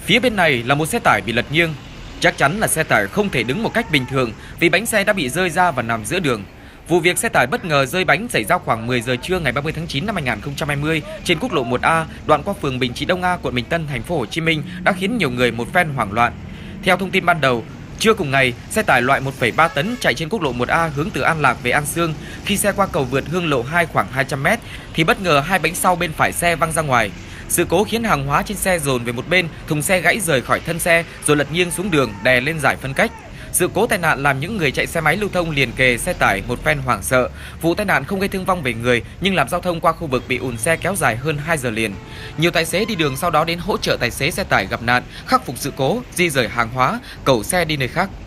Phía bên này là một xe tải bị lật nghiêng. Chắc chắn là xe tải không thể đứng một cách bình thường vì bánh xe đã bị rơi ra và nằm giữa đường. Vụ việc xe tải bất ngờ rơi bánh xảy ra khoảng 10 giờ trưa ngày 30 tháng 9 năm 2020 trên quốc lộ 1A, đoạn qua phường Bình Trị Đông A, quận Bình Tân, thành phố Hồ Chí Minh đã khiến nhiều người một phen hoảng loạn. Theo thông tin ban đầu, trưa cùng ngày, xe tải loại 1,3 tấn chạy trên quốc lộ 1A hướng từ An Lạc về An Sương. Khi xe qua cầu vượt Hương Lộ 2 khoảng 200m thì bất ngờ hai bánh sau bên phải xe văng ra ngoài. Sự cố khiến hàng hóa trên xe dồn về một bên, thùng xe gãy rời khỏi thân xe rồi lật nghiêng xuống đường đè lên giải phân cách. Sự cố tai nạn làm những người chạy xe máy lưu thông liền kề xe tải một phen hoảng sợ. Vụ tai nạn không gây thương vong về người nhưng làm giao thông qua khu vực bị ùn xe kéo dài hơn 2 giờ liền. Nhiều tài xế đi đường sau đó đến hỗ trợ tài xế xe tải gặp nạn, khắc phục sự cố, di rời hàng hóa, cẩu xe đi nơi khác.